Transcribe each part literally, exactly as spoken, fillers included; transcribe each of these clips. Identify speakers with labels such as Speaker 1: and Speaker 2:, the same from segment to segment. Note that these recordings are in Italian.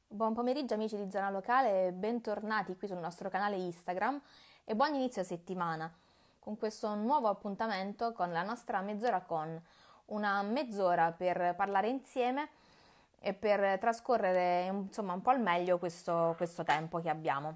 Speaker 1: Buon pomeriggio amici di Zona Locale, bentornati qui sul nostro canale Instagram e buon inizio settimana con questo nuovo appuntamento con la nostra Mezz'ora con, una mezz'ora per parlare insieme e per trascorrere insomma un po' al meglio questo, questo tempo che abbiamo.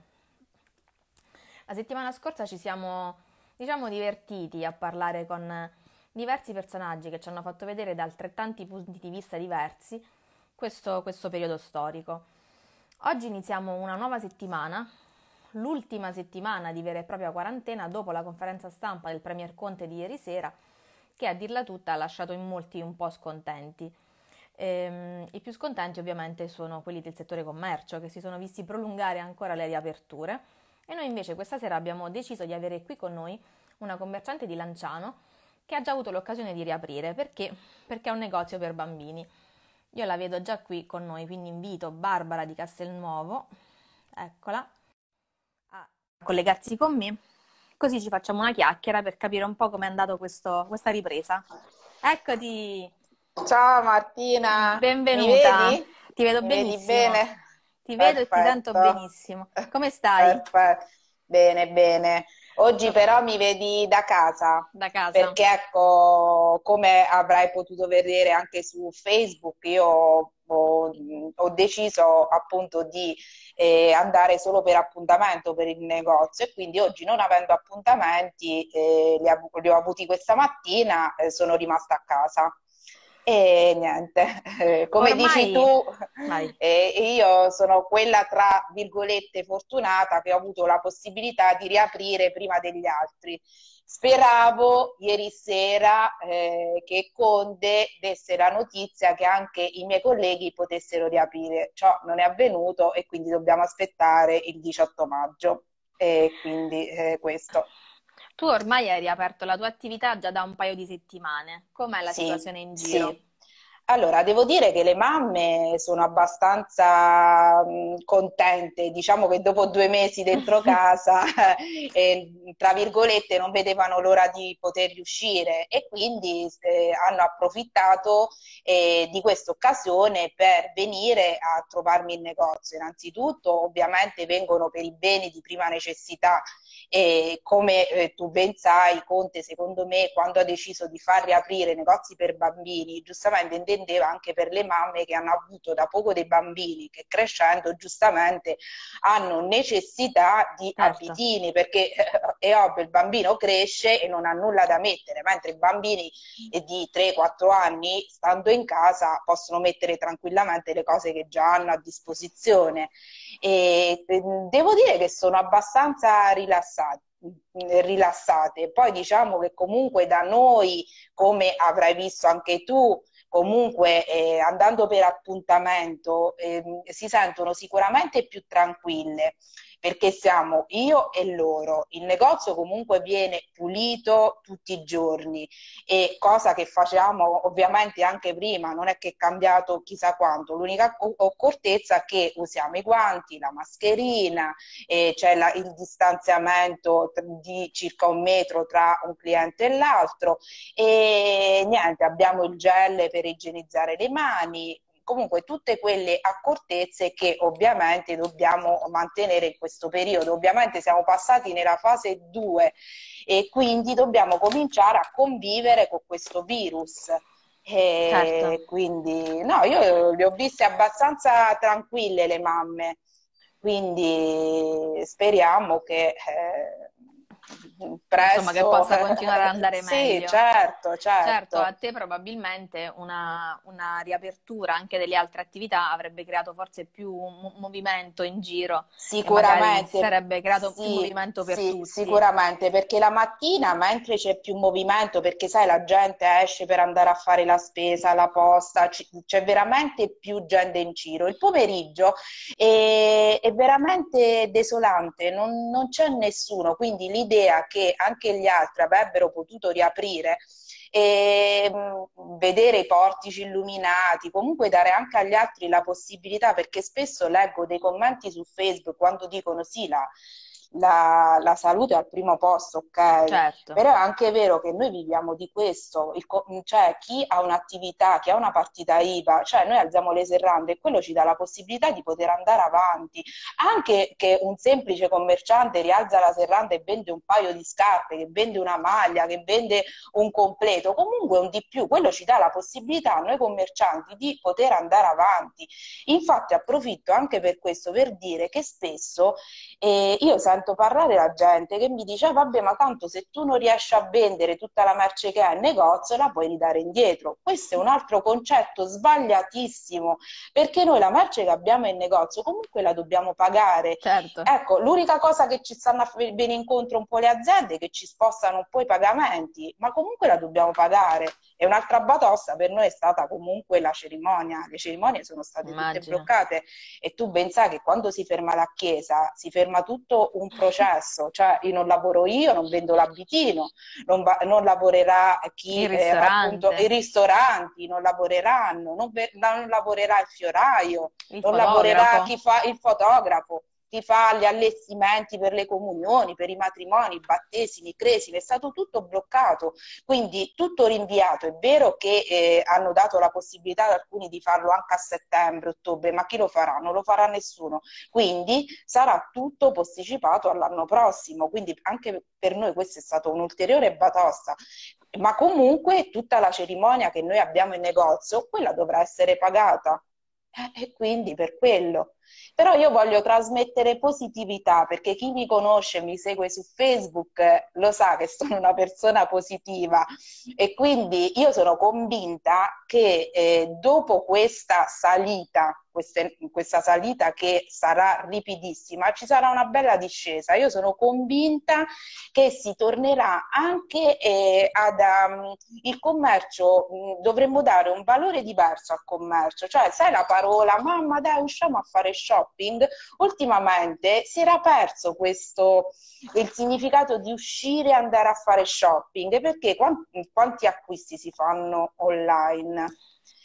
Speaker 1: La settimana scorsa ci siamo diciamo divertiti a parlare con diversi personaggi che ci hanno fatto vedere da altrettanti punti di vista diversi questo, questo periodo storico. Oggi iniziamo una nuova settimana, l'ultima settimana di vera e propria quarantena dopo la conferenza stampa del Premier Conte di ieri sera, che a dirla tutta ha lasciato in molti un po' scontenti. Ehm, I più scontenti ovviamente sono quelli del settore commercio, che si sono visti prolungare ancora le riaperture, e noi invece questa sera abbiamo deciso di avere qui con noi una commerciante di Lanciano che ha già avuto l'occasione di riaprire. Perché? Perché è un negozio per bambini. Io la vedo già qui con noi, quindi invito Barbara di Castelnuovo, eccola, a collegarsi con me, così ci facciamo una chiacchiera per capire un po' com'è andato questo, questa ripresa. Eccoti!
Speaker 2: Ciao Martina, mi
Speaker 1: Benvenuta,
Speaker 2: vedi?
Speaker 1: ti vedo
Speaker 2: Mi vedi
Speaker 1: benissimo,
Speaker 2: bene?
Speaker 1: ti vedo e ti sento
Speaker 2: Perfetto,
Speaker 1: benissimo. Come stai?
Speaker 2: perfetto, bene, bene. Oggi
Speaker 1: Tutto
Speaker 2: però mi vedi da casa,
Speaker 1: da casa?
Speaker 2: perché ecco, come avrai potuto vedere anche su Facebook, io ho, ho deciso appunto di eh, andare solo per appuntamento per il negozio e quindi oggi non avendo appuntamenti, eh, li, av- li ho avuti questa mattina, eh, sono rimasta a casa. E niente, eh, come dici
Speaker 1: Ormai,
Speaker 2: tu,
Speaker 1: vai.
Speaker 2: eh, io sono quella tra virgolette fortunata che ho avuto la possibilità di riaprire prima degli altri. Speravo ieri sera eh, che Conte desse la notizia che anche i miei colleghi potessero riaprire. Ciò non è avvenuto e quindi dobbiamo aspettare il diciotto maggio. E quindi eh, questo.
Speaker 1: Tu ormai hai riaperto la tua attività già da un paio di settimane. Com'è la
Speaker 2: Sì,
Speaker 1: situazione in giro?
Speaker 2: sì. Allora, devo dire che le mamme sono abbastanza mh, contente, diciamo che dopo due mesi dentro casa, eh, tra virgolette, non vedevano l'ora di poter riuscire e quindi eh, hanno approfittato eh, di questa occasione per venire a trovarmi in negozio. Innanzitutto, ovviamente, vengono per i beni di prima necessità. E come eh, tu ben sai, Conte, secondo me, quando ha deciso di far riaprire i negozi per bambini, giustamente intendeva anche per le mamme che hanno avuto da poco dei bambini che crescendo giustamente hanno necessità di
Speaker 1: Certo.
Speaker 2: abitini, perché eh, è ovvio, il bambino cresce e non ha nulla da mettere, mentre i bambini eh, di tre quattro anni, stando in casa, possono mettere tranquillamente le cose che già hanno a disposizione. E eh, devo dire che sono abbastanza rilassati rilassate. Poi diciamo che comunque da noi, come avrai visto anche tu, comunque eh, andando per appuntamento ehm, si sentono sicuramente più tranquille perché siamo io e loro. Il negozio comunque viene pulito tutti i giorni e cosa che facevamo ovviamente anche prima, non è che è cambiato chissà quanto, l'unica accortezza è che usiamo i guanti, la mascherina, e c'è la- il distanziamento di circa un metro tra un cliente e l'altro e niente, abbiamo il gel per igienizzare le mani. Comunque tutte quelle accortezze che ovviamente dobbiamo mantenere in questo periodo. Ovviamente siamo passati nella fase due e quindi dobbiamo cominciare a convivere con questo virus.
Speaker 1: Certo.
Speaker 2: E quindi no, io le ho viste abbastanza tranquille le mamme, quindi speriamo che eh,
Speaker 1: Insomma, che
Speaker 2: presto,
Speaker 1: possa continuare ad andare
Speaker 2: sì,
Speaker 1: meglio.
Speaker 2: certo,
Speaker 1: Certo, a
Speaker 2: certo.
Speaker 1: te probabilmente una, una riapertura anche delle altre attività avrebbe creato forse più mo- movimento in giro e magari si
Speaker 2: Sicuramente,
Speaker 1: sarebbe creato più
Speaker 2: sì,
Speaker 1: movimento per
Speaker 2: sì,
Speaker 1: tutti.
Speaker 2: sicuramente, perché la mattina, mentre c'è più movimento, perché sai, la gente esce per andare a fare la spesa, la posta, c- c'è veramente più gente in giro. Il pomeriggio è, è veramente desolante, non, non c'è nessuno, quindi l'idea che anche gli altri avrebbero potuto riaprire e mh, vedere i portici illuminati, comunque dare anche agli altri la possibilità, perché spesso leggo dei commenti su Facebook quando dicono sì, la, la, la salute è al primo posto, ok?
Speaker 1: Certo,
Speaker 2: Però è anche vero che noi viviamo di questo, il co- cioè chi ha un'attività, chi ha una partita I V A, cioè noi alziamo le serrande e quello ci dà la possibilità di poter andare avanti. Anche che un semplice commerciante rialza la serranda e vende un paio di scarpe, che vende una maglia, che vende un completo, comunque un di più, quello ci dà la possibilità a noi commercianti di poter andare avanti. Infatti approfitto anche per questo per dire che spesso e io sento parlare la gente che mi dice: "Ah, vabbè, ma tanto se tu non riesci a vendere tutta la merce che hai in negozio, la puoi ridare indietro." Questo è un altro concetto sbagliatissimo, perché noi la merce che abbiamo in negozio comunque la dobbiamo pagare.
Speaker 1: certo.
Speaker 2: Ecco, l'unica cosa che ci stanno a venire incontro un po' le aziende è che ci spostano un po' i pagamenti, ma comunque la dobbiamo pagare. E un'altra batosta per noi è stata comunque la cerimonia. Le cerimonie sono state tutte
Speaker 1: Immagino.
Speaker 2: bloccate e tu ben sai che quando si ferma la chiesa si ferma tutto un processo, cioè io non lavoro io, non vendo l'abitino, non, va- non lavorerà chi
Speaker 1: Il
Speaker 2: eh, appunto i
Speaker 1: ristorante,
Speaker 2: ristoranti, non lavoreranno, non, ve- non lavorerà il fioraio,
Speaker 1: il
Speaker 2: non lavorerà
Speaker 1: fotografo.
Speaker 2: chi fa il fotografo, chi fa gli allestimenti per le comunioni, per i matrimoni, i battesimi, i cresimi, è stato tutto bloccato, quindi tutto rinviato. È vero che eh, hanno dato la possibilità ad alcuni di farlo anche a settembre, ottobre, ma chi lo farà? Non lo farà nessuno. Quindi sarà tutto posticipato all'anno prossimo, quindi anche per noi questo è stato un ulteriore batosta. Ma comunque tutta la cerimonia che noi abbiamo in negozio, quella dovrà essere pagata. Eh, E quindi per quello. Però io voglio trasmettere positività perché chi mi conosce, mi segue su Facebook, eh, lo sa che sono una persona positiva e quindi io sono convinta che eh, dopo questa salita, queste- questa salita che sarà ripidissima, ci sarà una bella discesa. Io sono convinta che si tornerà anche eh, ad um, il commercio, mh, dovremmo dare un valore diverso al commercio, cioè sai la parola mamma dai usciamo a fare shopping, ultimamente si era perso questo, il significato di uscire e andare a fare shopping, perché quanti, quanti acquisti si fanno online?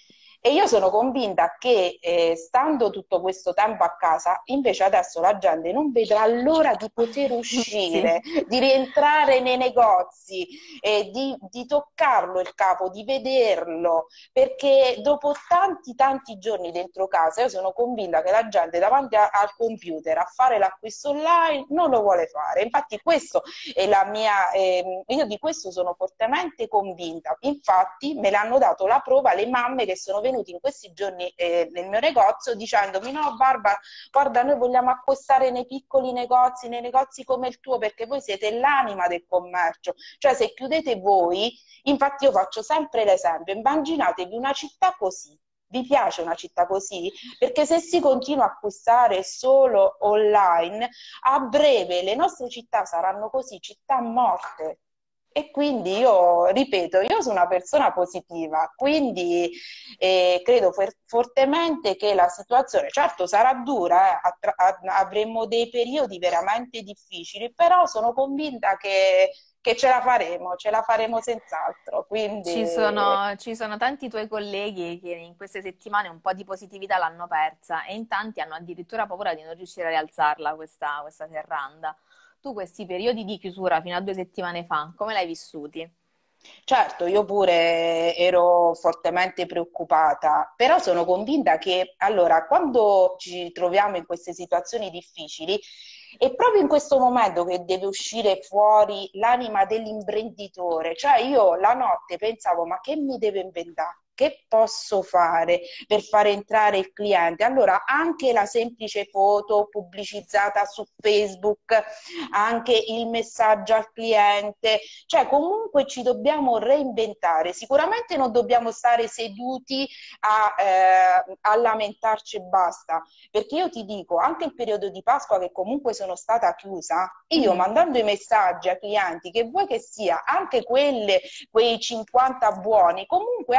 Speaker 2: E io sono convinta che eh, stando tutto questo tempo a casa, invece adesso la gente non vedrà l'ora di poter
Speaker 1: Sì.
Speaker 2: uscire, di rientrare nei negozi, eh, di, di toccarlo il capo, di vederlo, perché dopo tanti tanti giorni dentro casa, io sono convinta che la gente davanti a- al computer a fare l'acquisto online non lo vuole fare. Infatti questo è la mia, ehm, io di questo sono fortemente convinta. Infatti me l'hanno dato la prova le mamme che sono venuti in questi giorni eh, nel mio negozio dicendomi: "No, Barbara, guarda, noi vogliamo acquistare nei piccoli negozi, nei negozi come il tuo, perché voi siete l'anima del commercio. Cioè, se chiudete voi, infatti io faccio sempre l'esempio, immaginatevi una città così. Vi piace una città così? Perché se si continua a acquistare solo online, a breve le nostre città saranno così, città morte." E quindi io, ripeto, io sono una persona positiva, quindi eh, credo for- fortemente che la situazione, certo sarà dura, eh, attra- a- avremo dei periodi veramente difficili, però sono convinta che, che ce la faremo, ce la faremo senz'altro.
Speaker 1: Ci
Speaker 2: Quindi
Speaker 1: sono, ci sono tanti tuoi colleghi che in queste settimane un po' di positività l'hanno persa e in tanti hanno addirittura paura di non riuscire a rialzarla questa, questa serranda. Tu questi periodi di chiusura fino a due settimane fa, come l'hai vissuti?
Speaker 2: certo, io pure ero fortemente preoccupata, però sono convinta che allora, quando ci troviamo in queste situazioni difficili, è proprio in questo momento che deve uscire fuori l'anima dell'imprenditore. Cioè, io la notte pensavo, ma che mi deve inventare? Che posso fare per far entrare il cliente? Allora, anche la semplice foto pubblicizzata su Facebook, anche il messaggio al cliente, cioè comunque ci dobbiamo reinventare, sicuramente non dobbiamo stare seduti a, eh, a lamentarci e basta, perché io ti dico, anche il periodo di Pasqua che comunque sono stata chiusa, io
Speaker 1: Mhm.
Speaker 2: mandando i messaggi ai clienti, che vuoi che sia, anche quelle, quei cinquanta buoni, comunque hanno contribuito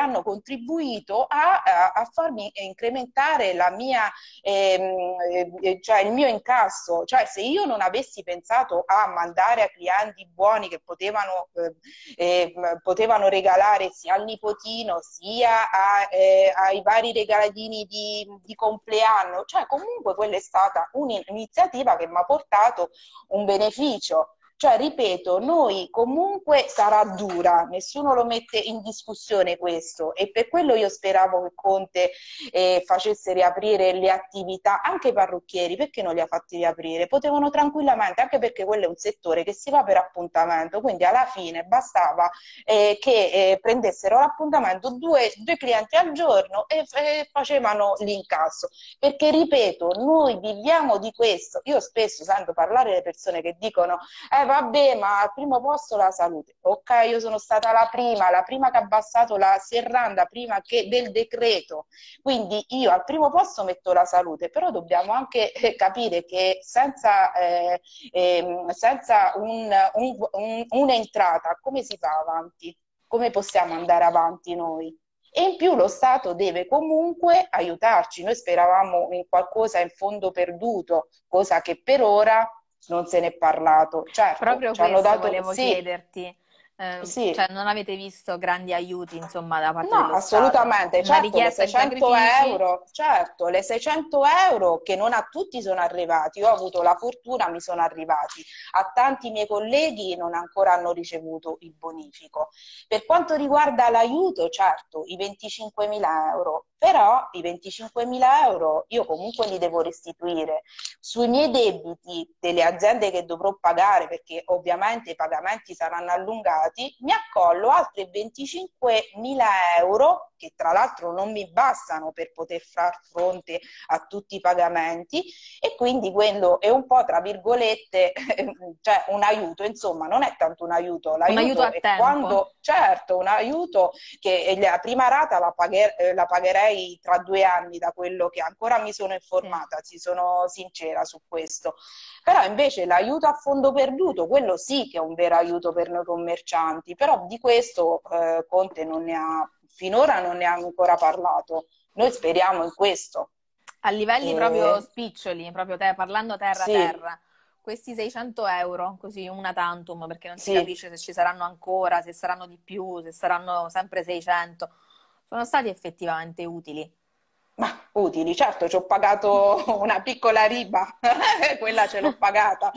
Speaker 2: contribuito a, a, a farmi incrementare la mia, ehm, eh, cioè il mio incasso. Cioè se io non avessi pensato a mandare a clienti buoni che potevano, eh, eh, potevano regalare sia al nipotino sia a, eh, ai vari regalatini di, di compleanno, cioè comunque quella è stata un'iniziativa che mi ha portato un beneficio. Cioè, ripeto, noi comunque sarà dura, nessuno lo mette in discussione questo, e per quello io speravo che Conte eh, facesse riaprire le attività, anche i parrucchieri, perché non li ha fatti riaprire? Potevano tranquillamente, anche perché quello è un settore che si va per appuntamento, quindi alla fine bastava eh, che eh, prendessero l'appuntamento due, due clienti al giorno e, e facevano l'incasso. Perché, ripeto, noi viviamo di questo. Io spesso sento parlare le persone che dicono eh vabbè, ma al primo posto la salute. Ok, io sono stata la prima, la prima che ha abbassato la serranda prima che del decreto. Quindi io al primo posto metto la salute, però dobbiamo anche eh, capire che senza, eh, eh, senza un, un, un, un'entrata come si va avanti? Come possiamo andare avanti noi? E in più lo Stato deve comunque aiutarci. Noi speravamo in qualcosa in fondo perduto, cosa che per ora non se n'è parlato. Certo,
Speaker 1: Proprio
Speaker 2: ci hanno
Speaker 1: questo
Speaker 2: dato...
Speaker 1: volevo
Speaker 2: Sì,
Speaker 1: chiederti. Eh,
Speaker 2: sì.
Speaker 1: cioè non avete visto grandi aiuti, insomma, da parte
Speaker 2: No,
Speaker 1: dello Stato?
Speaker 2: assolutamente,
Speaker 1: Una
Speaker 2: certo, le
Speaker 1: richiesta di
Speaker 2: seicento
Speaker 1: sacrifici?
Speaker 2: euro, certo, le seicento euro che non a tutti sono arrivati, io ho avuto la fortuna, mi sono arrivati, a tanti miei colleghi non ancora hanno ricevuto il bonifico. Per quanto riguarda l'aiuto, certo, i venticinquemila euro, però i venticinquemila euro io comunque li devo restituire. Sui miei debiti delle aziende che dovrò pagare, perché ovviamente i pagamenti saranno allungati, mi accollo altri venticinquemila euro, che tra l'altro non mi bastano per poter far fronte a tutti i pagamenti, e quindi quello è un po', tra virgolette, cioè un aiuto, insomma, non è tanto un aiuto,
Speaker 1: Un aiuto
Speaker 2: l'aiuto
Speaker 1: a
Speaker 2: è
Speaker 1: tempo.
Speaker 2: quando, certo, un aiuto che la prima rata la, pagher, la pagherei tra due anni, da quello che ancora mi sono
Speaker 1: Sì.
Speaker 2: informata, ci sono sincera su questo. Però invece l'aiuto a fondo perduto, quello sì che è un vero aiuto per noi commercianti, però di questo eh, Conte non ne ha, finora non ne ha ancora parlato. Noi speriamo in questo.
Speaker 1: A livelli proprio
Speaker 2: E,
Speaker 1: spiccioli, proprio te, parlando terra a
Speaker 2: sì,
Speaker 1: terra, questi seicento euro, così una tantum, perché non si
Speaker 2: sì.
Speaker 1: capisce se ci saranno ancora, se saranno di più, se saranno sempre seicento, sono stati effettivamente utili.
Speaker 2: Ma utili, certo, ci ho pagato una piccola riba, quella ce l'ho pagata,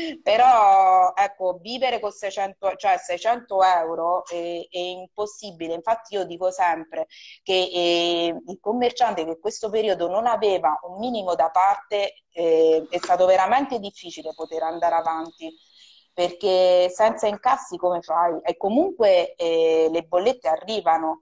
Speaker 2: però ecco, vivere con seicento, cioè seicento euro è, è impossibile. Infatti io dico sempre che eh, il commerciante che in questo periodo non aveva un minimo da parte, eh, è stato veramente difficile poter andare avanti. Perché senza incassi come fai? E comunque eh, le bollette arrivano,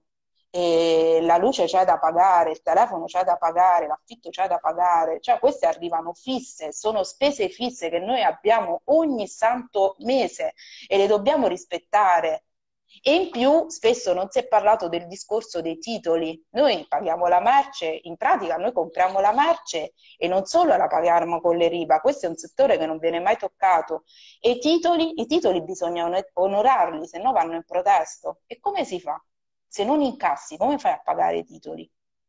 Speaker 2: e la luce c'è da pagare, il telefono c'è da pagare, l'affitto c'è da pagare, cioè queste arrivano fisse, sono spese fisse che noi abbiamo ogni santo mese e le dobbiamo rispettare. E in più spesso non si è parlato del discorso dei titoli. Noi paghiamo la merce, in pratica noi compriamo la merce e non solo la paghiamo con le riba, questo è un settore che non viene mai toccato. E i titoli, i titoli bisogna onorarli, se no vanno in protesto. E come si fa? Se non incassi, come fai a pagare i titoli?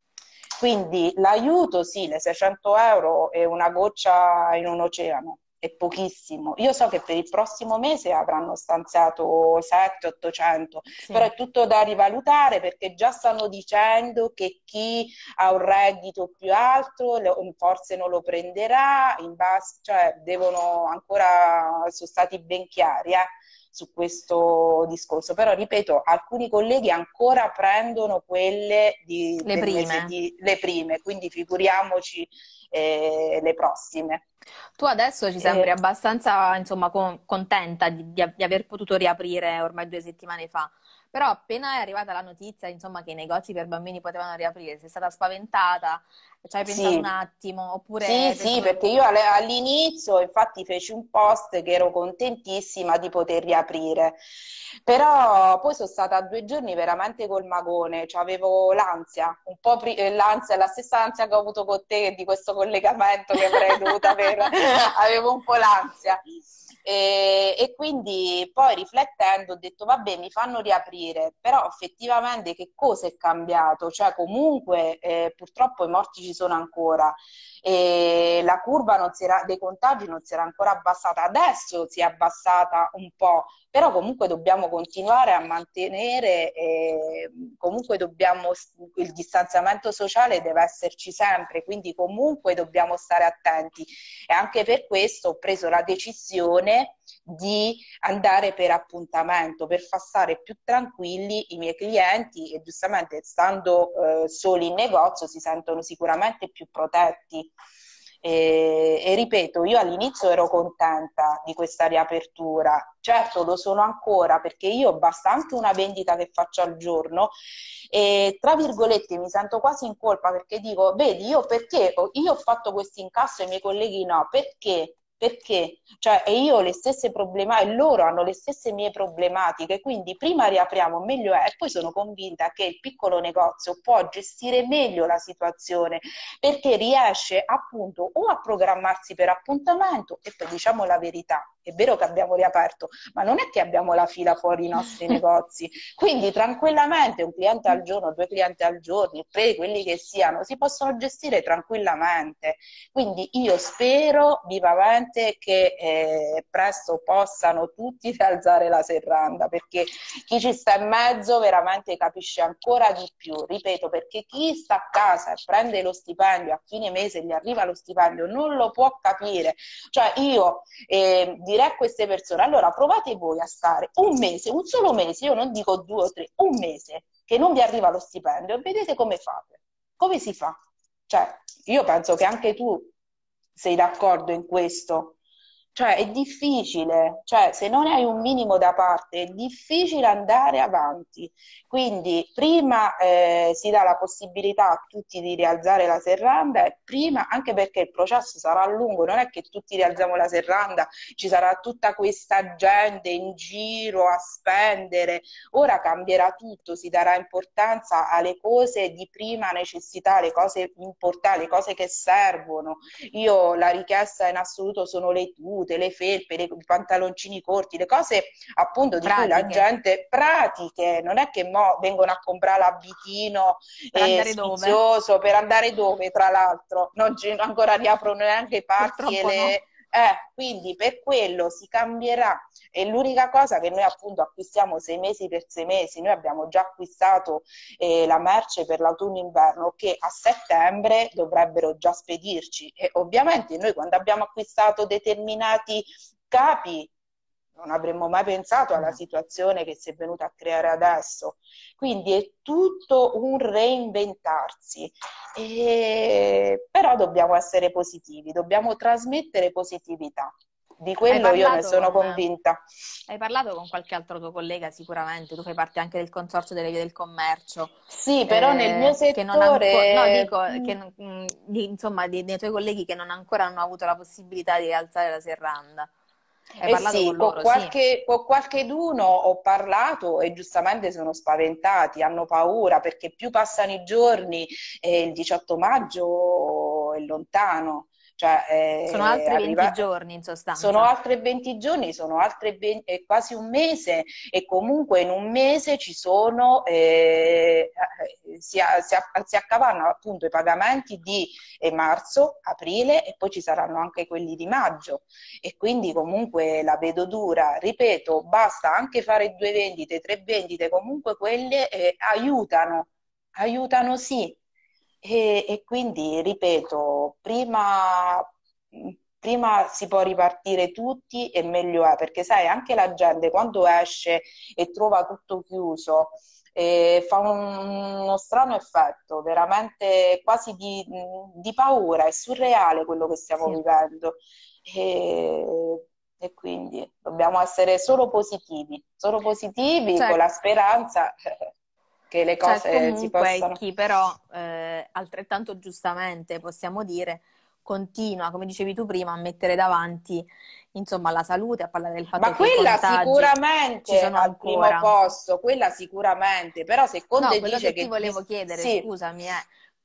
Speaker 2: Quindi l'aiuto, sì, le seicento euro è una goccia in un oceano, è pochissimo. Io so che per il prossimo mese avranno stanziato settecento ottocento, però
Speaker 1: Sì.
Speaker 2: è tutto da rivalutare, perché già stanno dicendo che chi ha un reddito più alto forse non lo prenderà, in base, cioè devono ancora, sono stati ben chiari, eh, su questo discorso. Però ripeto, alcuni colleghi ancora prendono quelle di,
Speaker 1: Le
Speaker 2: del mese
Speaker 1: prime.
Speaker 2: di, le prime, quindi figuriamoci eh, le prossime.
Speaker 1: Tu adesso ci sembri
Speaker 2: Eh,
Speaker 1: abbastanza, insomma, con- contenta di, di- di aver potuto riaprire ormai due settimane fa. Però appena è arrivata la notizia, insomma, che i negozi per bambini potevano riaprire, sei stata spaventata? Ci hai pensato un
Speaker 2: sì,
Speaker 1: attimo? Oppure
Speaker 2: sì,
Speaker 1: hai
Speaker 2: sì,
Speaker 1: pensato...
Speaker 2: perché io alle- all'inizio infatti feci un post che ero contentissima di poter riaprire, però poi sono stata due giorni veramente col magone, cioè avevo l'ansia, un po' pri- eh, l'ansia, la stessa ansia che ho avuto con te di questo collegamento che avrei dovuto avere, avevo un po' l'ansia. E, e quindi poi riflettendo ho detto vabbè, mi fanno riaprire, però effettivamente che cosa è cambiato? Cioè comunque eh, purtroppo i morti ci sono ancora, e la curva non si era, dei contagi non si era ancora abbassata, adesso si è abbassata un po', però comunque dobbiamo continuare a mantenere, eh, comunque dobbiamo, il distanziamento sociale deve esserci sempre, quindi comunque dobbiamo stare attenti, e anche per questo ho preso la decisione di andare per appuntamento, per far stare più tranquilli i miei clienti, e giustamente stando eh, soli in negozio si sentono sicuramente più protetti. E, e ripeto, io all'inizio ero contenta di questa riapertura, certo lo sono ancora, perché io basta anche una vendita che faccio al giorno e tra virgolette mi sento quasi in colpa, perché dico, vedi, io perché ho, io ho fatto questo incasso e i miei colleghi no, perché? Perché? Cioè, e io ho le stesse problematiche, e loro hanno le stesse mie problematiche, quindi prima riapriamo, meglio è. E poi sono convinta che il piccolo negozio può gestire meglio la situazione, perché riesce appunto o a programmarsi per appuntamento, e poi diciamo la verità, è vero che abbiamo riaperto, ma non è che abbiamo la fila fuori i nostri negozi, quindi tranquillamente un cliente al giorno, due clienti al giorno, tre, quelli che siano, si possono gestire tranquillamente. Quindi io spero vivamente che eh, presto possano tutti rialzare la serranda, perché chi ci sta in mezzo veramente capisce ancora di più, ripeto, perché chi sta a casa e prende lo stipendio, a fine mese gli arriva lo stipendio, non lo può capire. Cioè io eh, direi a queste persone, allora provate voi a stare un mese, un solo mese, io non dico due o tre, un mese che non vi arriva lo stipendio, e vedete come fate, come si fa. Cioè io penso che anche tu sei d'accordo in questo? Cioè è difficile, cioè se non hai un minimo da parte è difficile andare avanti. Quindi prima eh, si dà la possibilità a tutti di rialzare la serranda, e prima, anche perché il processo sarà lungo, non è che tutti rialziamo la serranda, ci sarà tutta questa gente in giro a spendere. Ora cambierà tutto, si darà importanza alle cose di prima necessità, le cose importanti, le cose che servono. Io la richiesta in assoluto sono le tute, le felpe, le, i pantaloncini corti, le cose appunto di
Speaker 1: Pratiche.
Speaker 2: cui la gente, pratiche, non è che mo vengono a comprare l'abitino
Speaker 1: per
Speaker 2: eh,
Speaker 1: andare
Speaker 2: sfizioso,
Speaker 1: dove?
Speaker 2: per andare dove, tra l'altro, non ci, ancora riaprono neanche i parchi e
Speaker 1: Purtroppo no.
Speaker 2: le... Eh, quindi per quello si cambierà, e l'unica cosa che noi appunto acquistiamo sei mesi per sei mesi, noi abbiamo già acquistato eh, la merce per l'autunno-inverno che a settembre dovrebbero già spedirci, e ovviamente noi quando abbiamo acquistato determinati capi non avremmo mai pensato alla situazione che si è venuta a creare adesso. Quindi è tutto un reinventarsi, e... però dobbiamo essere positivi, dobbiamo trasmettere positività. Di quello io ne sono
Speaker 1: con,
Speaker 2: convinta.
Speaker 1: Hai parlato con qualche altro tuo collega sicuramente, tu fai parte anche del consorzio delle vie del commercio,
Speaker 2: Sì, però nel mio
Speaker 1: eh, che non ancora, no,
Speaker 2: settore...
Speaker 1: dico
Speaker 2: mm,
Speaker 1: che non- mh, di- insomma dei, dei tuoi colleghi che non ancora hanno avuto la possibilità di rialzare la serranda. Hai
Speaker 2: Eh
Speaker 1: parlato
Speaker 2: sì,
Speaker 1: con
Speaker 2: con
Speaker 1: loro, sì.
Speaker 2: qualche, con qualcheduno ho parlato e giustamente sono spaventati, hanno paura perché più passano i giorni e il diciotto maggio è lontano, cioè
Speaker 1: Sono
Speaker 2: eh,
Speaker 1: altri venti
Speaker 2: arriva-
Speaker 1: giorni in
Speaker 2: sono
Speaker 1: sostanza.
Speaker 2: altri venti giorni, sono altri venti, è quasi un mese, e comunque in un mese ci sono, eh, eh, si, a- si, a- si accavallano appunto i pagamenti di eh, marzo, aprile, e poi ci saranno anche quelli di maggio, e quindi comunque la vedo dura. Ripeto, basta anche fare due vendite, tre vendite, comunque quelle eh, aiutano, aiutano sì. E, e quindi, ripeto, prima, prima si può ripartire tutti e meglio è, perché sai, anche la gente quando esce e trova tutto chiuso, eh, fa un- uno strano effetto, veramente quasi di, di paura, è surreale quello che stiamo
Speaker 1: Sì.
Speaker 2: vivendo. E, e quindi dobbiamo essere solo positivi, solo positivi con
Speaker 1: Cioè,
Speaker 2: la speranza che le
Speaker 1: C'è
Speaker 2: cose si
Speaker 1: comunque
Speaker 2: possano...
Speaker 1: chi però, eh, altrettanto giustamente possiamo dire, continua, come dicevi tu prima, a mettere davanti, insomma, la salute, a parlare del
Speaker 2: Ma
Speaker 1: fatto che i
Speaker 2: quella
Speaker 1: contagi ci
Speaker 2: sicuramente
Speaker 1: sono
Speaker 2: al primo
Speaker 1: ancora.
Speaker 2: posto, quella sicuramente, però se
Speaker 1: No,
Speaker 2: Conte
Speaker 1: quello
Speaker 2: dice
Speaker 1: che ti
Speaker 2: che...
Speaker 1: volevo
Speaker 2: dis-
Speaker 1: chiedere,
Speaker 2: Sì,
Speaker 1: scusami, è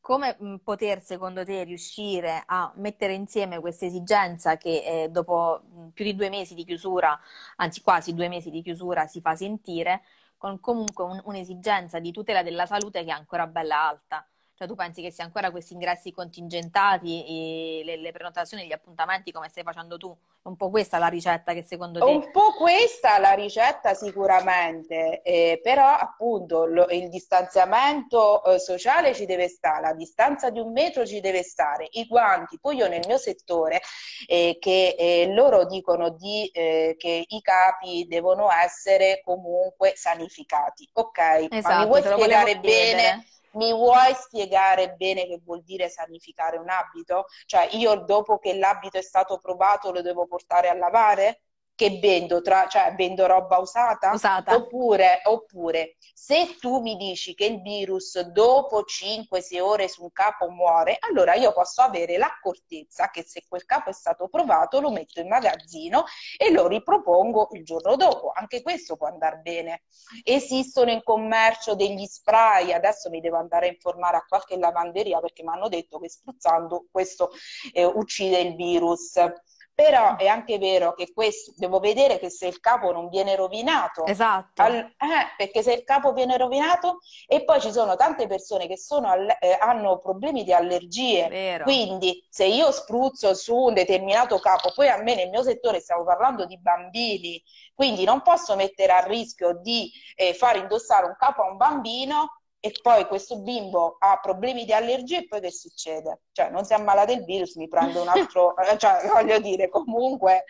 Speaker 1: come mh, poter, secondo te, riuscire a mettere insieme questa esigenza che eh, dopo mh, più di due mesi di chiusura, anzi quasi due mesi di chiusura, si fa sentire, con comunque un- un'esigenza di tutela della salute che è ancora bella alta? Cioè tu pensi che sia ancora questi ingressi contingentati, e le, le prenotazioni, gli appuntamenti come stai facendo tu? È un po' questa la ricetta che secondo te...
Speaker 2: Un po' questa la ricetta sicuramente, eh, però appunto lo- il distanziamento eh, sociale ci deve stare, la distanza di un metro ci deve stare, i guanti. Poi io nel mio settore eh, che eh, loro dicono di, eh, che i capi devono essere comunque sanificati. Ok, ma mi
Speaker 1: Esatto,
Speaker 2: vuoi
Speaker 1: te lo volevo
Speaker 2: spiegare bene?
Speaker 1: chiedere.
Speaker 2: Mi vuoi spiegare bene che vuol dire sanificare un abito? Cioè io dopo che l'abito è stato provato lo devo portare a lavare? Che vendo, tra, cioè vendo roba usata?
Speaker 1: Usata.
Speaker 2: Oppure, oppure se tu mi dici che il virus dopo cinque sei ore su un capo muore, allora io posso avere l'accortezza che se quel capo è stato provato lo metto in magazzino e lo ripropongo il giorno dopo. Anche questo può andare bene. Esistono in commercio degli spray, adesso mi devo andare a informare a qualche lavanderia perché mi hanno detto che spruzzando questo eh, uccide il virus. Però è anche vero che questo, devo vedere che se il capo non viene rovinato, al-
Speaker 1: Esatto,
Speaker 2: eh, perché se il capo viene rovinato e poi ci sono tante persone che sono all- eh, hanno problemi di allergie,
Speaker 1: vero.
Speaker 2: quindi se io spruzzo su un determinato capo, poi a me nel mio settore stiamo parlando di bambini, quindi non posso mettere a rischio di eh, far indossare un capo a un bambino e poi questo bimbo ha problemi di allergia e poi che succede? Cioè non si ammala del virus, mi prendo un altro, eh, cioè voglio dire comunque,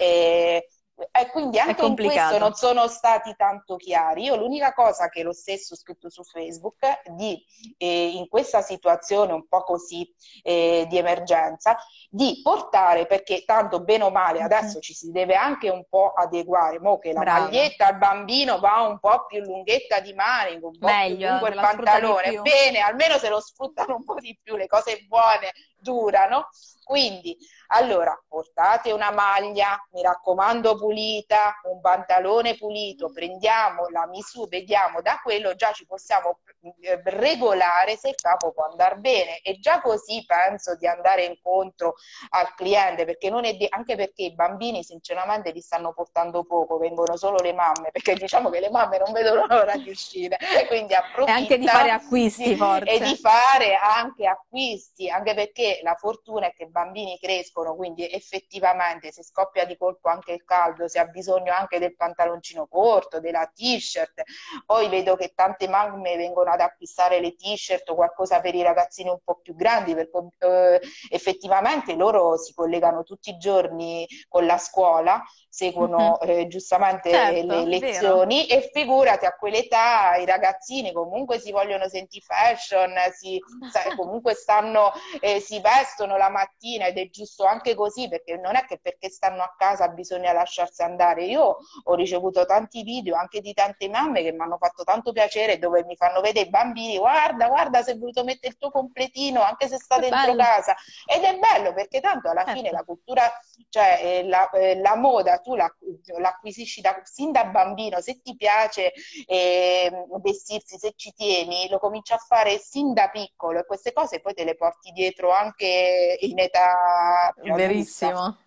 Speaker 2: eh, e quindi
Speaker 1: È
Speaker 2: anche in questo non
Speaker 1: complicato.
Speaker 2: sono stati tanto chiari. Io l'unica cosa che lo stesso ho scritto su Facebook, di, eh, in questa situazione un po' così eh, di emergenza, di portare, perché tanto bene o male
Speaker 1: Mhm.
Speaker 2: adesso ci si deve anche un po' adeguare, mo che la
Speaker 1: Brava.
Speaker 2: maglietta al bambino va un po' più lunghetta di manico, un po' più
Speaker 1: Meglio,
Speaker 2: lungo
Speaker 1: se
Speaker 2: il
Speaker 1: la sfrutta di
Speaker 2: pantalone,
Speaker 1: più.
Speaker 2: bene, almeno se lo sfruttano un po' di più, le cose buone durano. Quindi, allora, portate una maglia, mi raccomando, pulita, un pantalone pulito, prendiamo la misura, vediamo da quello, già ci possiamo eh, regolare se il capo può andare bene e già così penso di andare incontro al cliente, perché non è di- anche perché i bambini sinceramente li stanno portando poco, vengono solo le mamme, perché diciamo che le mamme non vedono l'ora di uscire, quindi
Speaker 1: E anche di fare
Speaker 2: approfittano
Speaker 1: acquisti,
Speaker 2: di- e di
Speaker 1: forse.
Speaker 2: fare anche acquisti, anche perché la fortuna è che i bambini crescono, quindi effettivamente se scoppia di colpo anche il caldo, si ha bisogno anche del pantaloncino corto, della t-shirt. Poi vedo che tante mamme vengono ad acquistare le t-shirt o qualcosa per i ragazzini un po' più grandi, perché eh, effettivamente loro si collegano tutti i giorni con la scuola, seguono
Speaker 1: Mhm.
Speaker 2: eh, giustamente le
Speaker 1: Certo, vero.
Speaker 2: lezioni e figurati a quell'età i ragazzini comunque si vogliono sentire fashion, si, sa- comunque stanno, eh, si vestono la mattina ed è giusto anche così perché non è che perché stanno a casa bisogna lasciarsi andare. Io ho ricevuto tanti video anche di tante mamme che mi hanno fatto tanto piacere dove mi fanno vedere i bambini, guarda, guarda, sei voluto mettere il tuo completino anche se sta
Speaker 1: Che
Speaker 2: dentro
Speaker 1: bello.
Speaker 2: casa ed è bello perché tanto alla fine
Speaker 1: Certo.
Speaker 2: la cultura, cioè eh, la, eh, la moda tu la- l'acquisisci da- sin da bambino, se ti piace eh, vestirsi, se ci tieni, lo cominci a fare sin da piccolo e queste cose poi te le porti dietro anche in età più adulta.
Speaker 1: Verissimo.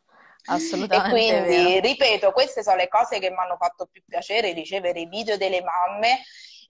Speaker 2: E
Speaker 1: Assolutamente
Speaker 2: quindi,
Speaker 1: vero.
Speaker 2: ripeto, queste sono le cose che mi hanno fatto più piacere, ricevere i video delle mamme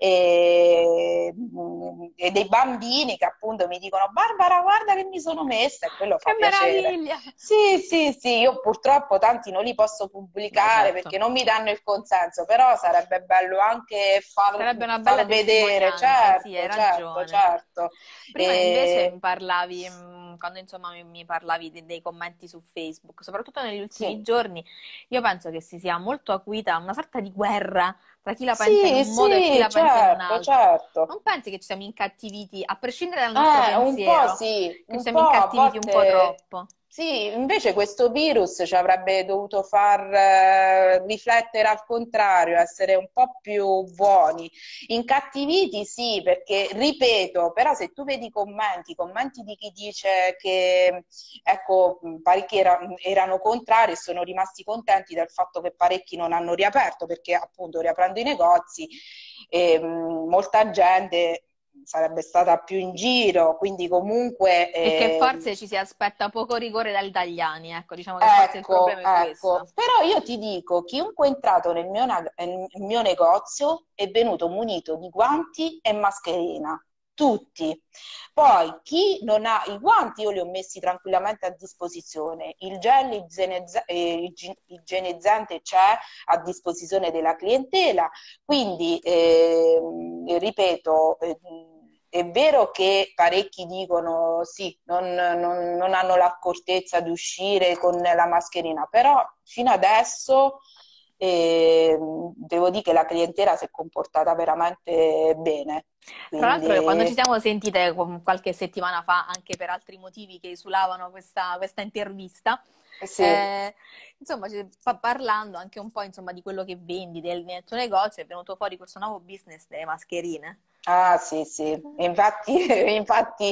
Speaker 2: e, e dei bambini che appunto mi dicono Barbara, guarda che mi sono messa e quello fa
Speaker 1: Che
Speaker 2: piacere.
Speaker 1: meraviglia.
Speaker 2: Sì, sì, sì, io purtroppo tanti non li posso
Speaker 1: Beh,
Speaker 2: pubblicare perché
Speaker 1: certo.
Speaker 2: non mi danno il consenso, però sarebbe bello anche far,
Speaker 1: Sarebbe una bella
Speaker 2: far vedere,
Speaker 1: testimonianza, sì, hai
Speaker 2: certo, certo,
Speaker 1: ragione.
Speaker 2: certo.
Speaker 1: Prima invece mi
Speaker 2: E,
Speaker 1: parlavi, mh, quando insomma mi, mi parlavi de- dei commenti su Facebook, soprattutto negli ultimi
Speaker 2: sì,
Speaker 1: giorni, io penso che si sia molto acuita una sorta di guerra tra chi la pensa in
Speaker 2: sì,
Speaker 1: un modo e chi
Speaker 2: sì,
Speaker 1: la pensa in un
Speaker 2: certo,
Speaker 1: altro.
Speaker 2: certo.
Speaker 1: Non pensi che ci siamo incattiviti, a prescindere dal nostro
Speaker 2: Eh, un po'
Speaker 1: pensiero,
Speaker 2: sì,
Speaker 1: che ci
Speaker 2: un
Speaker 1: siamo
Speaker 2: po' a
Speaker 1: incattiviti un po'
Speaker 2: volte
Speaker 1: troppo?
Speaker 2: sì, invece questo virus ci avrebbe dovuto far eh, riflettere al contrario, essere un po' più buoni. Incattiviti sì, perché ripeto, però se tu vedi i commenti, i commenti di chi dice che ecco, mh, parecchi era- erano contrari e sono rimasti contenti del fatto che parecchi non hanno riaperto, perché appunto riaprendo i negozi, ehm, molta gente sarebbe stata più in giro, quindi comunque...
Speaker 1: E che
Speaker 2: eh,
Speaker 1: forse ci si aspetta poco rigore dagli italiani, ecco, diciamo che forse il
Speaker 2: ecco,
Speaker 1: problema è questo.
Speaker 2: ecco, però io ti dico, chiunque è entrato nel mio, na- nel mio negozio è venuto munito di guanti e mascherina, tutti. Poi chi non ha i guanti io li ho messi tranquillamente a disposizione, il gel igienizza- eh, igi- igienizzante c'è a disposizione della clientela, quindi ehm, ripeto, eh, è vero che parecchi dicono sì, non, non- non hanno l'accortezza di uscire con la mascherina, però fino adesso eh, devo dire che la clientela si è comportata veramente bene.
Speaker 1: Tra l'altro, io quando ci
Speaker 2: Quindi
Speaker 1: siamo sentite com- qualche settimana fa, anche per altri motivi che esulavano questa, questa intervista,
Speaker 2: sì.
Speaker 1: eh, insomma, ci- pa- parlando anche un po' insomma, di quello che vendi del, nel tuo negozio, è venuto fuori questo nuovo business delle mascherine.
Speaker 2: Ah sì, sì, infatti, infatti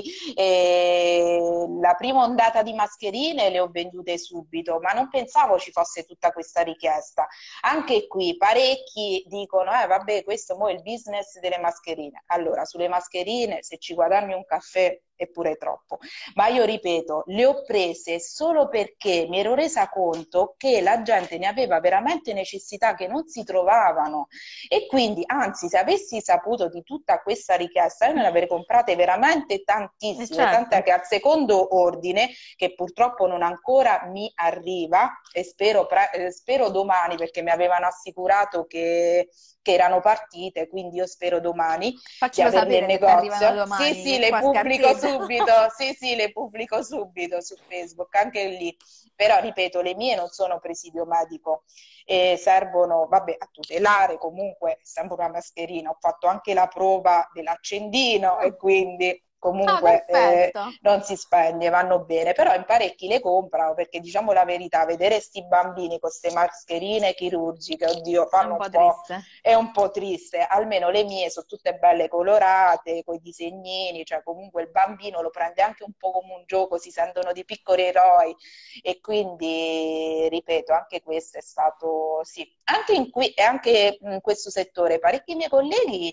Speaker 2: eh, la prima ondata di mascherine le ho vendute subito, ma non pensavo ci fosse tutta questa richiesta. Anche qui parecchi dicono, eh vabbè, questo mo è il business delle mascherine. Allora, sulle mascherine, se ci guadagni un caffè è pure troppo. Ma io ripeto, le ho prese solo perché mi ero resa conto che la gente ne aveva veramente necessità, che non si trovavano. E quindi, anzi, se avessi saputo di tutta questa richiesta, io ne avrei comprate veramente
Speaker 1: E
Speaker 2: tantissime, tant'è
Speaker 1: certo,
Speaker 2: che al secondo ordine, che purtroppo non ancora mi arriva, e spero, pre- eh, spero domani, perché mi avevano assicurato che, che erano partite, quindi io spero domani di
Speaker 1: faccelo
Speaker 2: averle in
Speaker 1: sapere se ti arrivano
Speaker 2: negozio. Sì,
Speaker 1: domani,
Speaker 2: sì,
Speaker 1: che
Speaker 2: le
Speaker 1: qua
Speaker 2: pubblico
Speaker 1: scarseggia.
Speaker 2: subito, sì, sì, le pubblico subito su Facebook, anche lì. Però, ripeto, le mie non sono presidio medico, e servono, vabbè, a tutelare comunque, sempre una mascherina. Ho fatto anche la prova dell'accendino e
Speaker 1: Ah,
Speaker 2: quindi
Speaker 1: ah,
Speaker 2: comunque eh,
Speaker 1: perfetto.
Speaker 2: non si spegne, vanno bene. Però in parecchi le comprano perché, diciamo la verità, vedere sti bambini con queste mascherine chirurgiche, oddio,
Speaker 1: È un
Speaker 2: fanno un
Speaker 1: po'
Speaker 2: po'...
Speaker 1: triste.
Speaker 2: È un po' triste, almeno le mie sono tutte belle colorate, con i disegnini, cioè comunque il bambino lo prende anche un po' come un gioco, si sentono di piccoli eroi e quindi, ripeto, anche questo è stato, sì, anche in, qui, anche in questo settore parecchi miei colleghi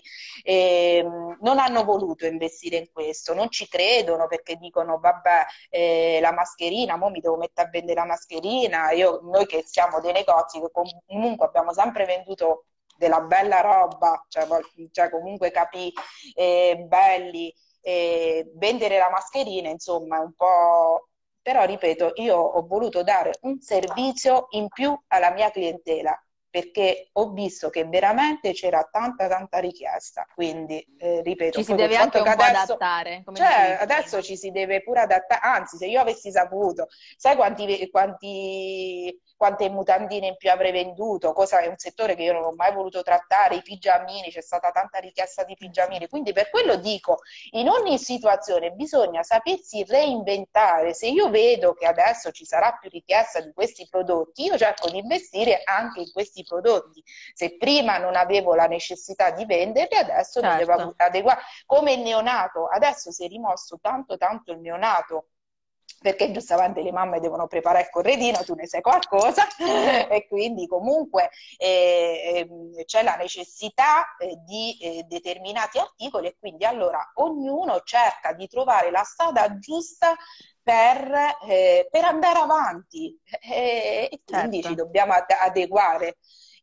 Speaker 2: ehm, non hanno voluto investire in questo, non ci credono perché dicono, vabbè, eh, la mascherina, mo mi devo mettere a vendere la mascherina, io, noi che siamo dei negozi che comunque abbiamo sempre venduto della bella roba, cioè, cioè comunque capi eh, belli, eh, vendere la mascherina, insomma, è un po'... Però, ripeto, io ho voluto dare un servizio in più alla mia clientela perché ho visto che veramente c'era tanta tanta richiesta, quindi eh, ripeto,
Speaker 1: Ci si
Speaker 2: poi col
Speaker 1: deve anche
Speaker 2: fatto che
Speaker 1: un po'
Speaker 2: adesso,
Speaker 1: adattare, come
Speaker 2: cioè
Speaker 1: dicevi
Speaker 2: adesso
Speaker 1: prima.
Speaker 2: ci si deve pure adattare, anzi se io avessi saputo, sai quanti, quanti, quante mutandine in più avrei venduto, cosa è un settore che io non ho mai voluto trattare, i pigiamini, c'è stata tanta richiesta di
Speaker 1: Eh sì.
Speaker 2: pigiamini, quindi per quello dico, in ogni situazione bisogna sapersi reinventare. Se io vedo che adesso ci sarà più richiesta di questi prodotti, io cerco di investire anche in questi prodotti. Se prima non avevo la necessità di venderli, adesso mi devo
Speaker 1: Certo.
Speaker 2: adeguare. Come il neonato, adesso si è rimosso tanto tanto il neonato perché giustamente le mamme devono preparare il corredino, tu ne sai qualcosa, e quindi comunque eh, eh, c'è la necessità eh, di eh, determinati articoli e quindi allora ognuno cerca di trovare la strada giusta per, eh, per andare avanti eh, e quindi ci
Speaker 1: Certo.
Speaker 2: dobbiamo ad- adeguare.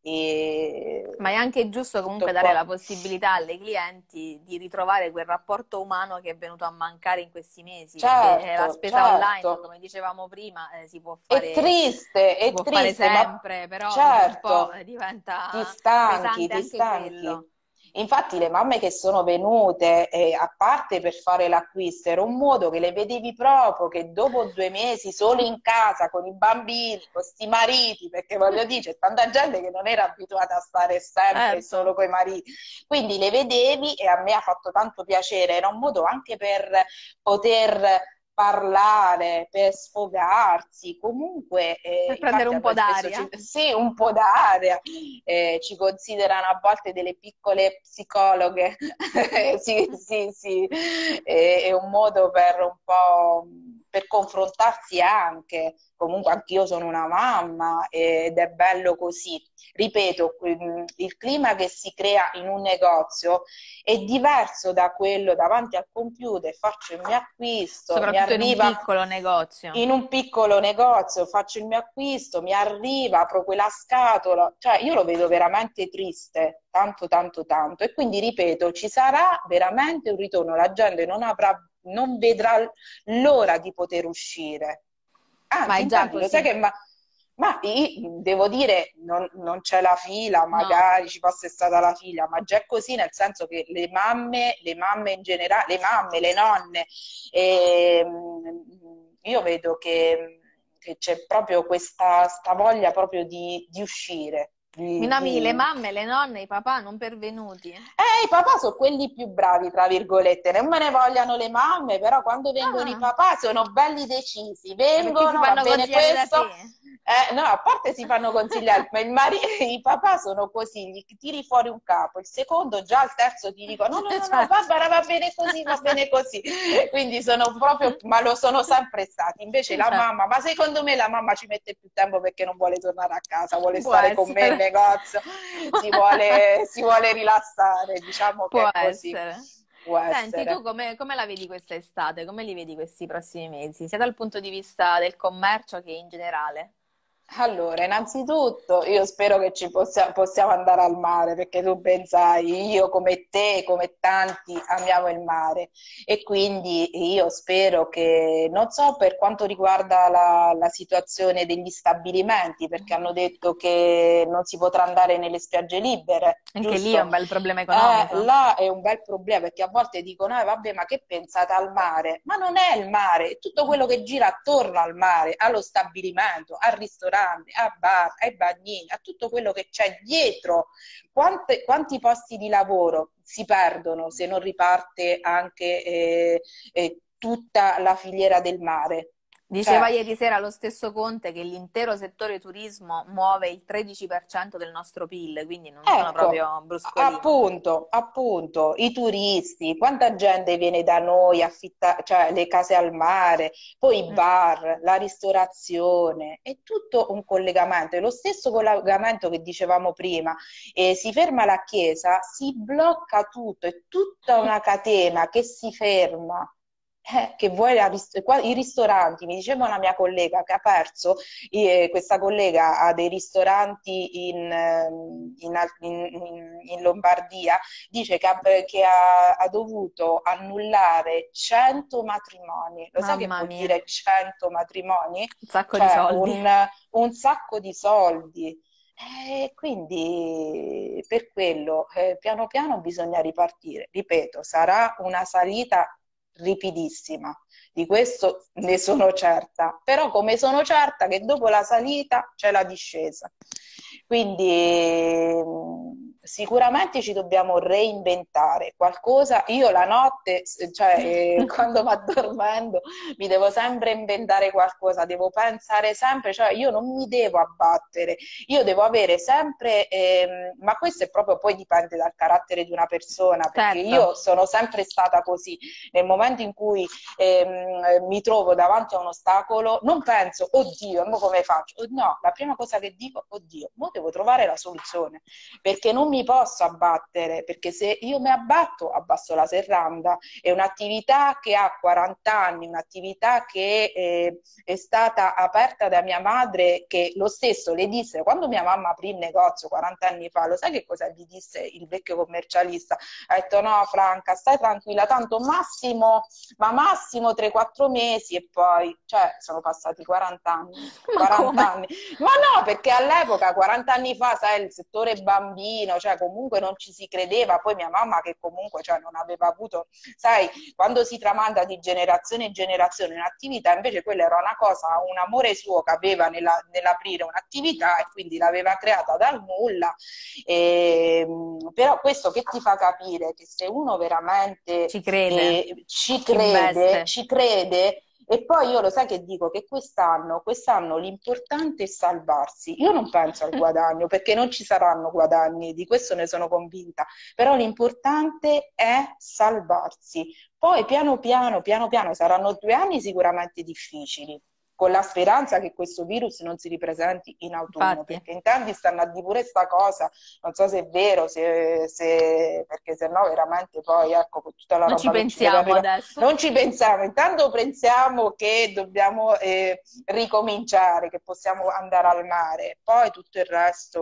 Speaker 2: E
Speaker 1: Ma è anche giusto comunque
Speaker 2: tutto
Speaker 1: dare la
Speaker 2: qua.
Speaker 1: possibilità alle clienti di ritrovare quel rapporto umano che è venuto a mancare in questi mesi, perché eh, la
Speaker 2: Certo,
Speaker 1: spesa online,
Speaker 2: certo.
Speaker 1: come dicevamo prima, eh, si può
Speaker 2: È
Speaker 1: fare,
Speaker 2: triste,
Speaker 1: si
Speaker 2: è
Speaker 1: può fare
Speaker 2: triste, ma
Speaker 1: sempre, però dopo un po'
Speaker 2: certo,
Speaker 1: eh,
Speaker 2: ti
Speaker 1: diventa
Speaker 2: stanchi,
Speaker 1: pesante
Speaker 2: ti
Speaker 1: anche
Speaker 2: stanchi.
Speaker 1: quello.
Speaker 2: Infatti le mamme che sono venute, eh, a parte per fare l'acquisto, era un modo che le vedevi proprio che dopo due mesi solo in casa con i bambini, con sti mariti, perché voglio dire, c'è tanta gente che non era abituata a stare sempre solo
Speaker 1: Certo.
Speaker 2: con i mariti, quindi le vedevi e a me ha fatto tanto piacere, era un modo anche per poter parlare, per sfogarsi, comunque, eh,
Speaker 1: Per prendere
Speaker 2: infatti a
Speaker 1: un po'
Speaker 2: noi spesso ci,
Speaker 1: d'aria.
Speaker 2: sì, un po' d'aria, eh, ci considerano a volte delle piccole psicologhe, sì, sì, sì, è, è un modo per un po'... per confrontarsi anche. Comunque anch'io sono una mamma ed è bello così. Ripeto, il clima che si crea in un negozio è diverso da quello davanti al computer, faccio il mio acquisto, mi
Speaker 1: Soprattutto in un
Speaker 2: arriva
Speaker 1: piccolo negozio.
Speaker 2: in un piccolo negozio, faccio il mio acquisto, mi arriva, apro quella scatola, cioè io lo vedo veramente triste, tanto tanto tanto. E quindi ripeto, ci sarà veramente un ritorno, la gente non avrà, non vedrà l'ora di poter uscire.
Speaker 1: Ma
Speaker 2: Anzi,
Speaker 1: è già
Speaker 2: infatti, lo sai
Speaker 1: così.
Speaker 2: che ma, ma io devo dire, non, non c'è la fila,
Speaker 1: No.
Speaker 2: magari ci fosse stata la fila, ma già è così, nel senso che le mamme, le mamme in generale, le mamme, le nonne, ehm, io vedo che, che c'è proprio questa sta voglia proprio di, di uscire,
Speaker 1: Mi
Speaker 2: di,
Speaker 1: nomini le
Speaker 2: di-
Speaker 1: mamme, le nonne, i papà non pervenuti.
Speaker 2: eh, i papà sono quelli più bravi, tra virgolette, non me ne vogliano le mamme, però quando vengono i
Speaker 1: Ah,
Speaker 2: papà sono belli decisi,
Speaker 1: è perché si
Speaker 2: vengono, va
Speaker 1: fanno
Speaker 2: bene
Speaker 1: consigliare da
Speaker 2: questo,
Speaker 1: te.
Speaker 2: eh, no, a parte si fanno consigliare, ma il mari- i papà sono così, gli tiri fuori un capo, il secondo, già il terzo ti dico, no, no, no, no,
Speaker 1: Certo.
Speaker 2: Barbara, va bene così, va bene così, quindi sono proprio, ma lo sono sempre stati, invece la
Speaker 1: Certo.
Speaker 2: mamma, ma secondo me la mamma ci mette più tempo perché non vuole tornare a casa, vuole
Speaker 1: Può
Speaker 2: stare con me in
Speaker 1: essere.
Speaker 2: negozio, si vuole, si vuole rilassare, diciamo che
Speaker 1: Può
Speaker 2: è così,
Speaker 1: essere.
Speaker 2: può
Speaker 1: Senti, tu
Speaker 2: essere.
Speaker 1: come, come la vedi questa estate? Come li vedi questi prossimi mesi? Sia dal punto di vista del commercio che in generale?
Speaker 2: Allora, innanzitutto io spero che ci possia- possiamo andare al mare, perché tu ben sai, io come te, come tanti, amiamo il mare e quindi io spero che, non so per quanto riguarda la, la situazione degli stabilimenti, perché hanno detto che non si potrà andare nelle spiagge libere,
Speaker 1: Anche lì è un
Speaker 2: giusto?
Speaker 1: bel problema
Speaker 2: Eh,
Speaker 1: economico.
Speaker 2: là è un bel problema perché a volte dicono, eh, vabbè, ma che pensate al mare? Ma non è il mare, è tutto quello che gira attorno al mare, allo stabilimento, al ristorante, a bar, ai bagnini, a tutto quello che c'è dietro. Quante- quanti posti di lavoro si perdono se non riparte anche eh, eh, tutta la filiera del mare?
Speaker 1: Diceva
Speaker 2: Cioè,
Speaker 1: ieri sera lo stesso Conte che l'intero settore turismo muove il tredici per cento del nostro P I L, quindi non sono
Speaker 2: ecco,
Speaker 1: proprio bruscolini.
Speaker 2: appunto, appunto, i turisti, quanta gente viene da noi, affitta, cioè le case al mare, poi i
Speaker 1: Mm.
Speaker 2: bar, la ristorazione, è tutto un collegamento, è lo stesso collegamento che dicevamo prima, eh, si ferma la chiesa, si blocca tutto, è tutta una catena che si ferma. Eh, che vuoi la ris- qua- i ristoranti, mi diceva una mia collega che ha perso eh, questa collega ha dei ristoranti in, ehm, in Al- in- in- in Lombardia, dice che, ha, che ha- ha dovuto annullare cento matrimoni. Lo sai che
Speaker 1: Mamma
Speaker 2: vuol
Speaker 1: mia,
Speaker 2: dire cento matrimoni?
Speaker 1: un sacco di
Speaker 2: Cioè
Speaker 1: soldi.
Speaker 2: un, un sacco di soldi. E quindi per quello eh, piano piano bisogna ripartire. Ripeto, sarà una salita ripidissima, di questo ne sono certa, però come sono certa che dopo la salita c'è la discesa. Quindi mh, sicuramente ci dobbiamo reinventare qualcosa. Io la notte, s- cioè eh, quando mi addormento, mi devo sempre inventare qualcosa, devo pensare sempre, cioè io non mi devo abbattere, io devo avere sempre, ehm, ma questo è proprio poi dipende dal carattere di una persona, perché
Speaker 1: Certo,
Speaker 2: io sono sempre stata così. Nel momento in cui ehm, mi trovo davanti a un ostacolo, non penso, oddio, e mo come faccio? Oh, no, la prima cosa che dico, oddio, mo devo trovare la soluzione, perché non mi posso abbattere, perché se io mi abbatto, abbasso la serranda, è un'attività che ha quaranta anni, un'attività che eh, è stata aperta da mia madre, che lo stesso le disse, quando mia mamma aprì il negozio quaranta anni fa, lo sai che cosa gli disse il vecchio commercialista? Ha detto no Franca, stai tranquilla, tanto massimo, ma massimo tre quattro mesi e poi, cioè sono passati quaranta anni,
Speaker 1: ma come?
Speaker 2: quaranta anni, ma no perché all'epoca, quaranta anni fa, sai, il settore bambino, cioè comunque non ci si credeva, poi mia mamma che comunque cioè, non aveva avuto, sai, quando si tramanda di generazione in generazione un'attività, invece quella era una cosa, un amore suo che aveva nella, nell'aprire un'attività e quindi l'aveva creata dal nulla. E, però questo che ti fa capire che se uno veramente
Speaker 1: Ci crede,
Speaker 2: eh, ci
Speaker 1: ci
Speaker 2: crede,
Speaker 1: investe.
Speaker 2: ci crede, E poi io lo sai che dico? Che quest'anno, quest'anno l'importante è salvarsi. Io non penso al guadagno, perché non ci saranno guadagni, di questo ne sono convinta, però l'importante è salvarsi. Poi piano piano, piano piano, saranno due anni sicuramente difficili, con la speranza che questo virus non si ripresenti in autunno,
Speaker 1: Infatti,
Speaker 2: perché in tanti stanno a dire pure sta cosa, non so se è vero, se, se- perché se no veramente poi, ecco, con tutta la
Speaker 1: non ci
Speaker 2: roba che ci deve
Speaker 1: pensiamo
Speaker 2: arrivare,
Speaker 1: adesso.
Speaker 2: non ci pensiamo, intanto pensiamo che dobbiamo eh, ricominciare, che possiamo andare al mare, poi tutto il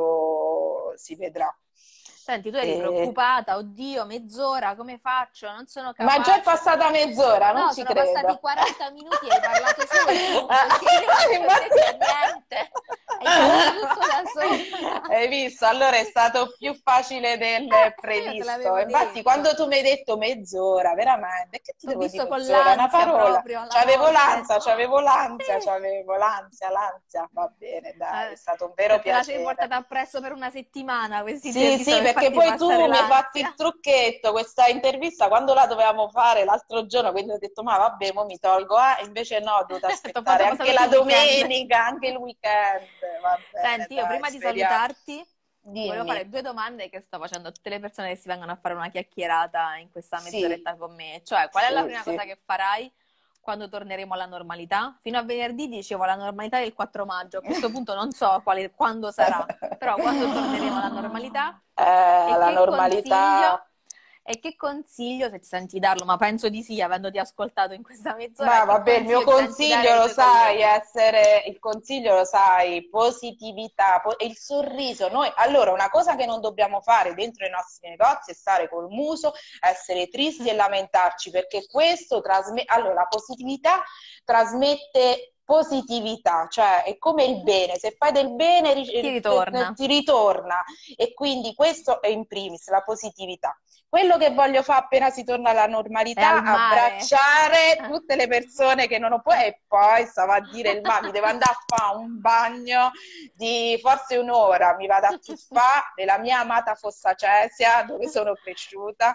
Speaker 2: resto si vedrà.
Speaker 1: Senti, tu eri
Speaker 2: Eh,
Speaker 1: preoccupata, oddio, mezz'ora, come faccio? Non sono
Speaker 2: ma già è
Speaker 1: capace.
Speaker 2: passata mezz'ora, non
Speaker 1: No,
Speaker 2: ci
Speaker 1: sono passati
Speaker 2: credo.
Speaker 1: quaranta minuti e hai parlato solo tu, perché io non ti ho detto niente. Hai fatto tutto da sola.
Speaker 2: Hai visto? Allora è stato più facile del
Speaker 1: Eh, io te
Speaker 2: previsto.
Speaker 1: l'avevo
Speaker 2: Infatti,
Speaker 1: detto.
Speaker 2: quando tu mi hai detto mezz'ora, veramente, che ti
Speaker 1: T'ho
Speaker 2: devo dire
Speaker 1: visto con
Speaker 2: mezz'ora? Una
Speaker 1: l'ansia
Speaker 2: parola.
Speaker 1: proprio alla
Speaker 2: C'avevo
Speaker 1: notte.
Speaker 2: l'ansia, c'avevo l'ansia,
Speaker 1: Sì.
Speaker 2: c'avevo l'ansia, l'ansia. Va bene, dai, è
Speaker 1: Eh,
Speaker 2: stato un vero
Speaker 1: te te la sei
Speaker 2: piacere.
Speaker 1: portata appresso per una settimana questa
Speaker 2: Sì,
Speaker 1: intervista
Speaker 2: sì,
Speaker 1: per
Speaker 2: perché
Speaker 1: farti
Speaker 2: poi tu
Speaker 1: passare
Speaker 2: mi hai fatto il
Speaker 1: l'ansia.
Speaker 2: trucchetto, questa intervista, quando la dovevamo fare l'altro giorno, quindi ho detto, ma vabbè, mo mi tolgo, ah, e invece no, ho dovuto
Speaker 1: T'ho fatto
Speaker 2: aspettare
Speaker 1: passare
Speaker 2: anche
Speaker 1: tutto
Speaker 2: la
Speaker 1: il weekend.
Speaker 2: domenica, anche il weekend, va bene,
Speaker 1: Senti, io
Speaker 2: dai,
Speaker 1: prima di
Speaker 2: speriamo.
Speaker 1: salutarti, ti volevo
Speaker 2: Dimmi,
Speaker 1: fare due domande che sto facendo a tutte le persone che si vengono a fare una chiacchierata in questa
Speaker 2: sì,
Speaker 1: mezz'oretta con me. Cioè, qual è la
Speaker 2: sì,
Speaker 1: prima
Speaker 2: sì.
Speaker 1: cosa che farai quando torneremo alla normalità? Fino a venerdì dicevo la normalità del quattro maggio, a questo punto non so quale- quando sarà, però quando torneremo alla normalità
Speaker 2: Eh,
Speaker 1: e
Speaker 2: la
Speaker 1: che
Speaker 2: normalità.
Speaker 1: consiglio, e che consiglio, se ti senti di darlo, ma penso di sì, avendoti ascoltato in questa mezz'ora,
Speaker 2: Ma
Speaker 1: che
Speaker 2: vabbè, il mio
Speaker 1: consiglio ti senti dare
Speaker 2: consiglio
Speaker 1: ai
Speaker 2: lo
Speaker 1: tuoi
Speaker 2: sai,
Speaker 1: colleghi?
Speaker 2: essere il consiglio lo sai, positività, po- e il sorriso. Noi, allora, una cosa che non dobbiamo fare dentro i nostri negozi è stare col muso, essere tristi e lamentarci, perché questo trasmette, allora, la positività trasmette positività, cioè è come il bene, se fai del bene
Speaker 1: Ti
Speaker 2: ri-
Speaker 1: ritorna.
Speaker 2: ti ritorna, e quindi questo è in primis la positività. Quello che voglio fare appena si torna alla
Speaker 1: È al
Speaker 2: normalità,
Speaker 1: mare.
Speaker 2: abbracciare tutte le persone che non ho poi, e poi stavo a dire il ma mi devo andare a fare un bagno di forse un'ora, mi vado a tuffare nella mia amata Fossa Cesia dove sono cresciuta,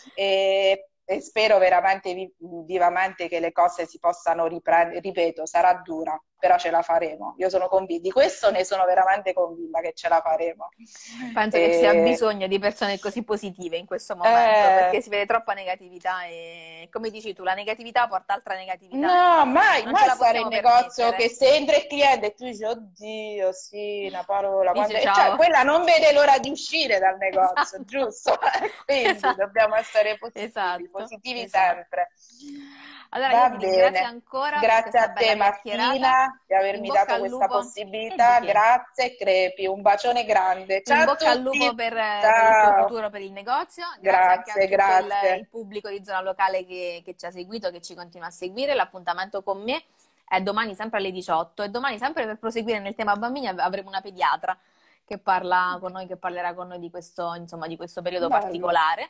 Speaker 2: e, e spero veramente vi- vivamente che le cose si possano riprendere, ripeto, sarà dura, però ce la faremo. Io sono convinta, di questo ne sono veramente convinta che ce la faremo.
Speaker 1: Penso che ci sia
Speaker 2: E,
Speaker 1: bisogno di persone così positive in questo momento,
Speaker 2: eh,
Speaker 1: perché si vede troppa negatività e, come dici tu, la negatività porta altra negatività e
Speaker 2: No,
Speaker 1: non,
Speaker 2: mai,
Speaker 1: non ce
Speaker 2: mai
Speaker 1: la
Speaker 2: stare in
Speaker 1: possiamo
Speaker 2: negozio che
Speaker 1: permettere.
Speaker 2: se entra il cliente e tu dici, oddio, sì, una parola, quando...
Speaker 1: Dice
Speaker 2: e cioè
Speaker 1: ciao.
Speaker 2: quella non vede l'ora di uscire dal negozio,
Speaker 1: Esatto,
Speaker 2: giusto? Quindi
Speaker 1: esatto,
Speaker 2: dobbiamo essere positivi,
Speaker 1: esatto,
Speaker 2: positivi
Speaker 1: esatto.
Speaker 2: sempre.
Speaker 1: Allora io
Speaker 2: Va
Speaker 1: ti ringrazio
Speaker 2: bene,
Speaker 1: ancora per
Speaker 2: grazie
Speaker 1: questa
Speaker 2: a te
Speaker 1: bella chiacchierata.
Speaker 2: Martina di
Speaker 1: In
Speaker 2: avermi
Speaker 1: bocca
Speaker 2: dato
Speaker 1: al
Speaker 2: questa
Speaker 1: lupo e di
Speaker 2: possibilità,
Speaker 1: che?
Speaker 2: grazie, crepi, un bacione grande. Ciao
Speaker 1: In
Speaker 2: a
Speaker 1: bocca al lupo
Speaker 2: tutti,
Speaker 1: per, per il tuo
Speaker 2: ciao,
Speaker 1: futuro, per il negozio. Grazie anche a
Speaker 2: grazie,
Speaker 1: tutto il, il
Speaker 2: grazie.
Speaker 1: pubblico di Zona Locale che, che ci ha seguito, che ci continua a seguire. L'appuntamento con me è domani sempre alle diciotto e domani sempre per proseguire nel tema bambini av- avremo una pediatra che parla con noi, che parlerà con noi di questo, insomma, di questo periodo
Speaker 2: Bello.
Speaker 1: particolare.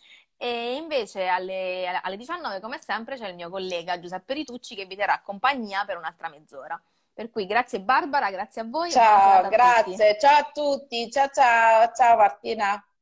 Speaker 1: E invece alle, alle diciannove, come sempre, c'è il mio collega Giuseppe Ritucci che vi terrà compagnia per un'altra mezz'ora. Per cui grazie Barbara, grazie a voi e buona
Speaker 2: Ciao,
Speaker 1: serata a tutti.
Speaker 2: grazie. Ciao a tutti. Ciao ciao. Ciao Martina.